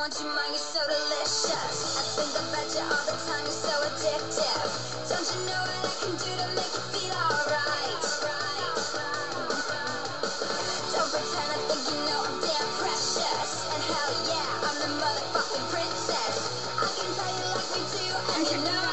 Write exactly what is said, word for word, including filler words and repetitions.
Don't you mind, you're so delicious. I think about you all the time, you're so addictive. Don't you know what I can do to make you feel alright? Don't pretend I think you know I'm damn precious. And hell yeah, I'm the motherfucking princess. I can tell you like me too, and you know